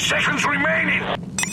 seconds remaining!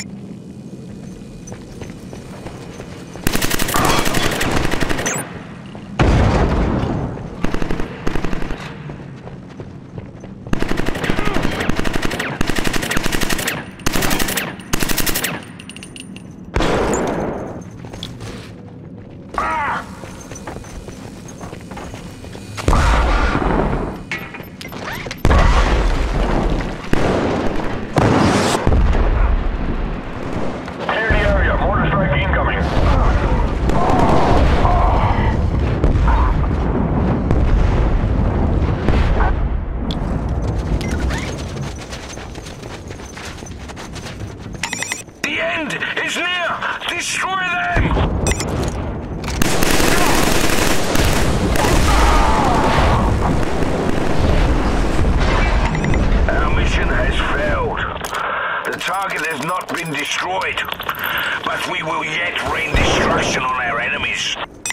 Destroyed, but we will yet rain destruction on our enemies.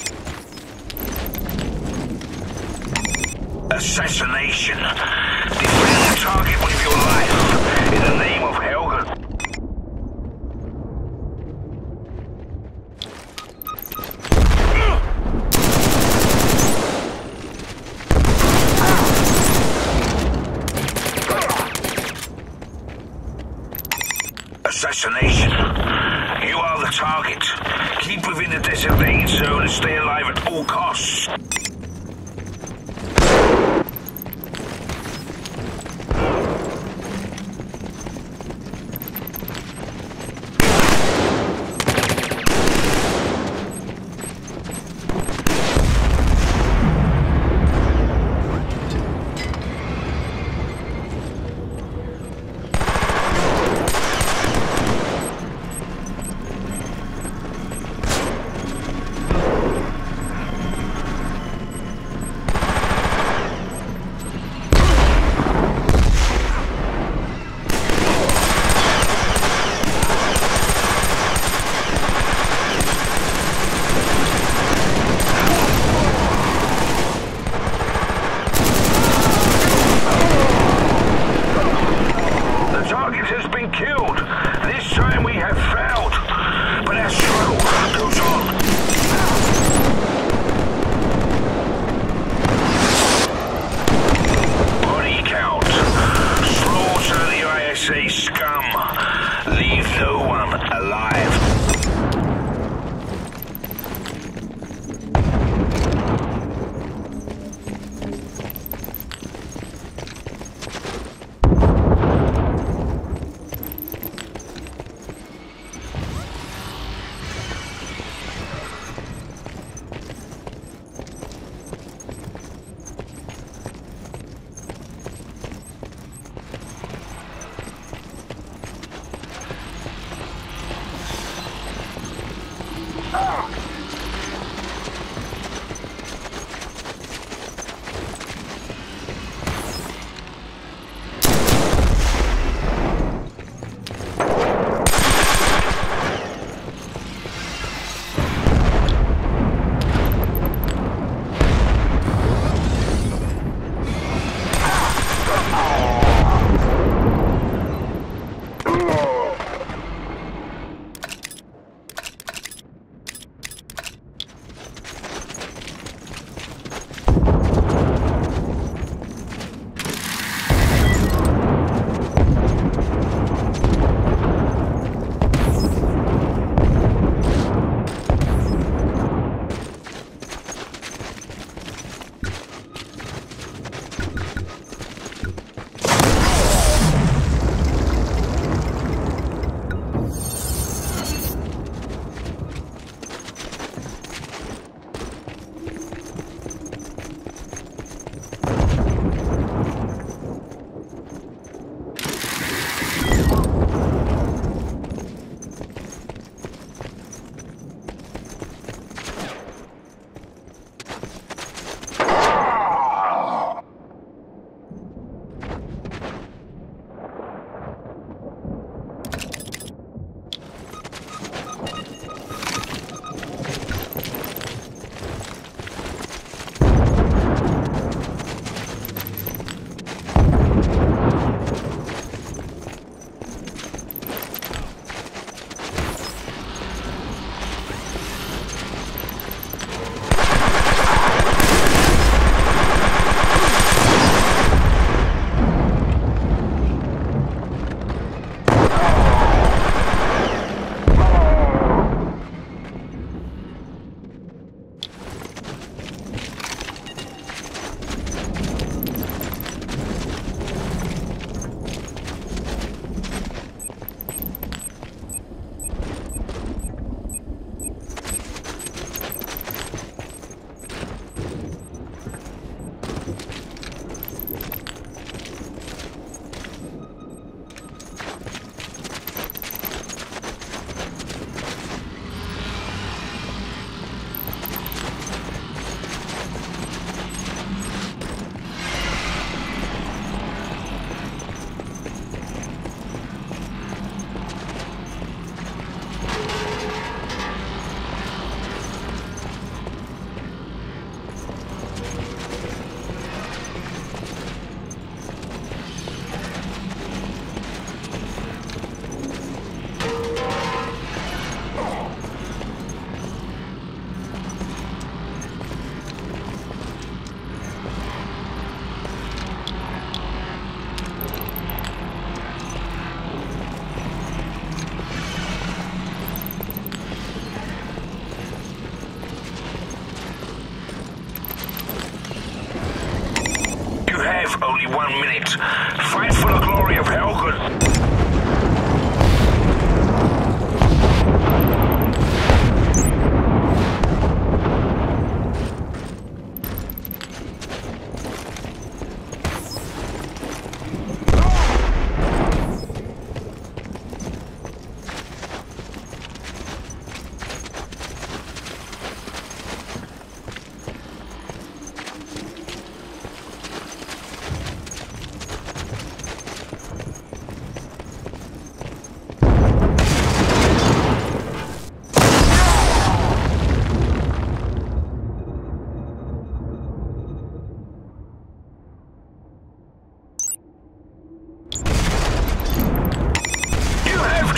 Assassination. Defend the target with your life in the name of Helgen. Assassination. You are the target. Keep within the designated zone and stay alive at all costs.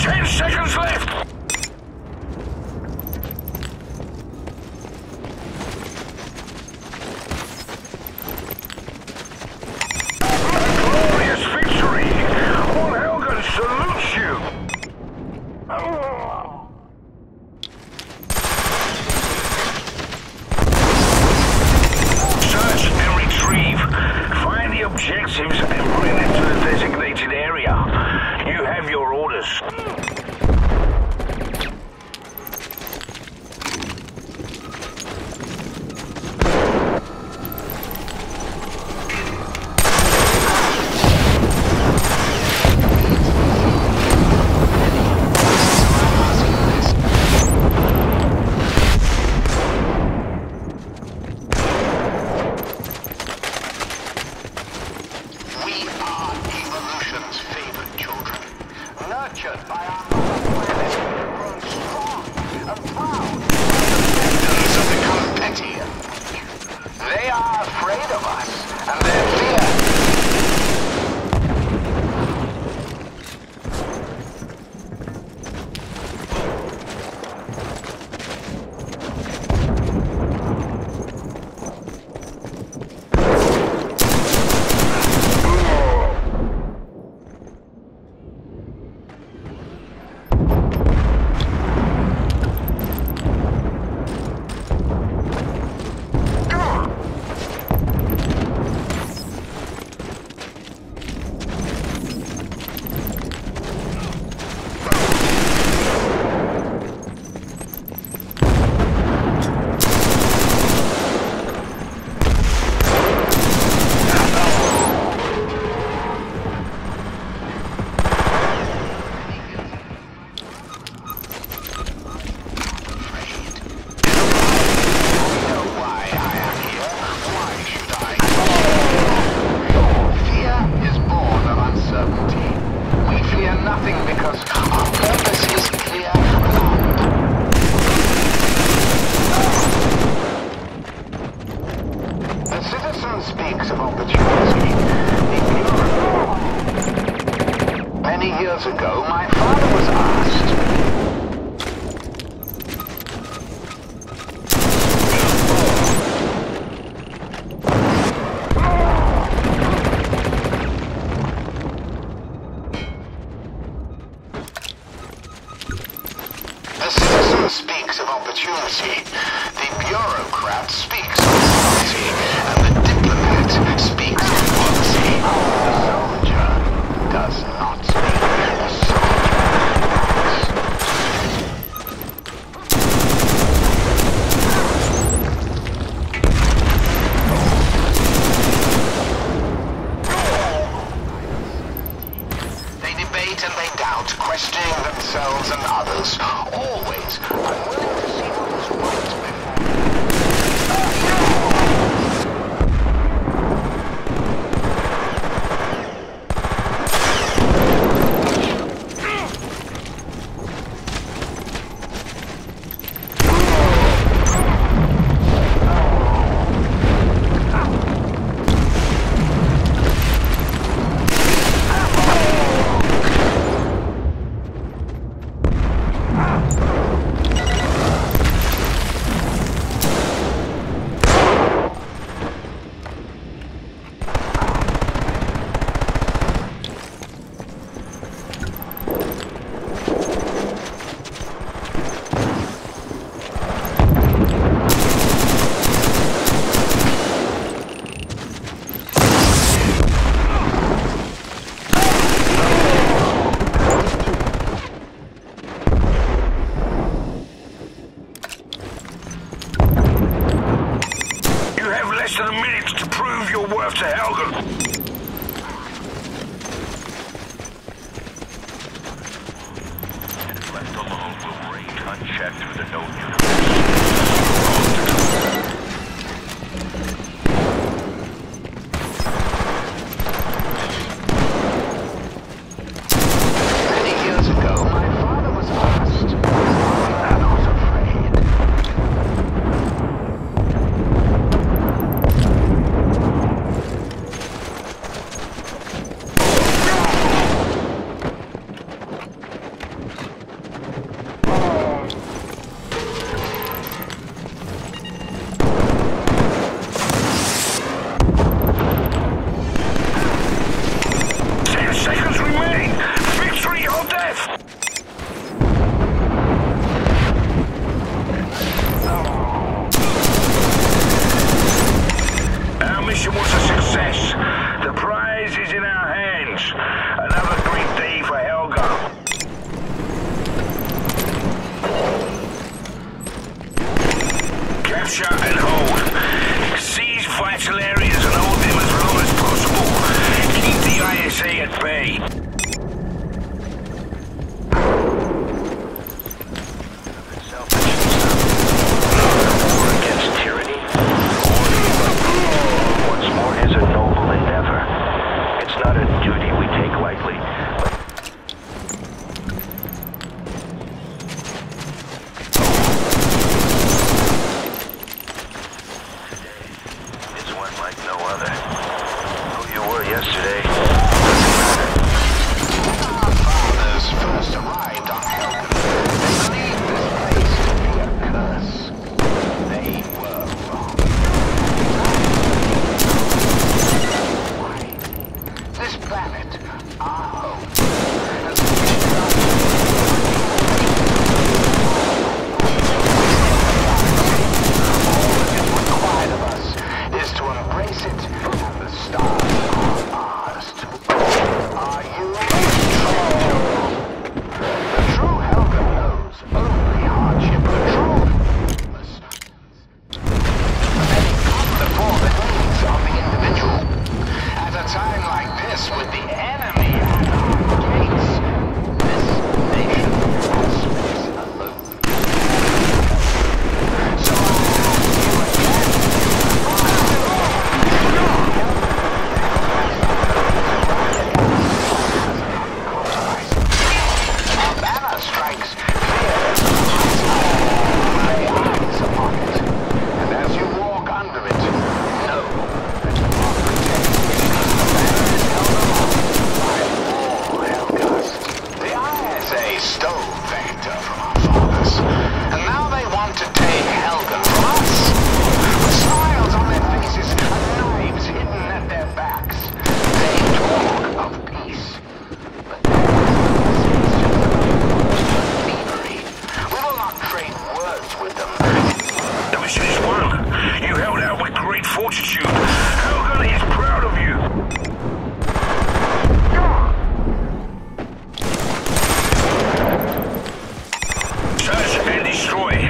10 seconds left! Glorious victory! All Helgen salutes you! Search and retrieve. Find the objectives and bring them to the designated area. You have your orders. Nurtured by our planet, grown strong and proud. Defenders have become petty and weak. They are afraid of us, and their fear. Speaks of opportunity. Many years ago, my father was asked. The citizen speaks of opportunity. The bureaucrat speaks of authority. And the diplomat speaks of policy. The soldier does not speak. The soldier acts. They debate and they doubt, questioning themselves and others. Always unwilling to see what is right before. Less than a minute to prove your worth to Helgen. Left alone will range unchecked through the known universe. Many years ago, my father was asked, "Why are not afraid?" alive. Our mission was a success. The prize is in our hands. Another great day for Helga. Capture and hold. Seize vital areas and hold them as long as possible. Keep the ISA at bay. Fortitude. Helga is proud of you. Search and destroy.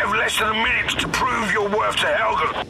have less than a minute to prove your worth to Helgen.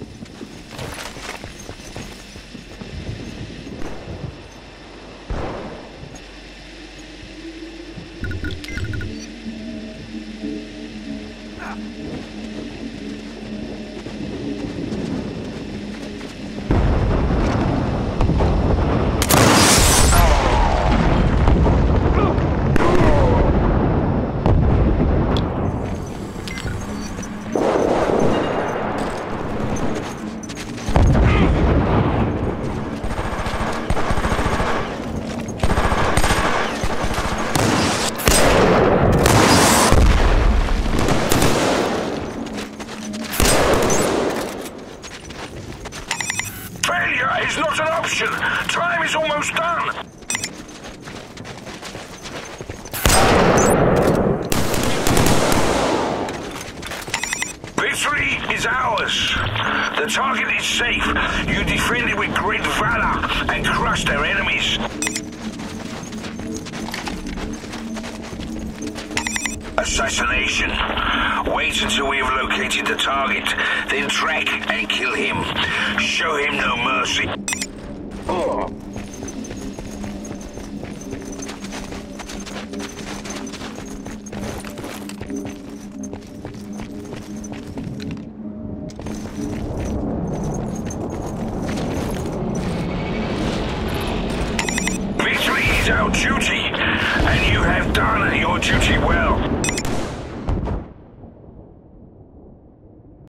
Failure is not an option. Time is almost done. Victory is ours. The target is safe. You defended with great valor and crushed their enemies. Assassination. Wait until we have located the target, then track and kill him. Show him no mercy.